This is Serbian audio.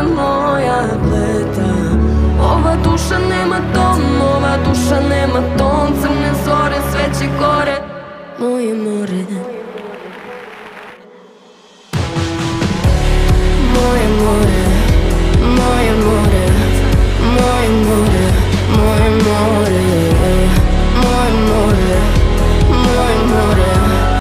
moja bleda. Ova duša nema ton, ova duša nema ton. Crne zore, sve će gore, moje more.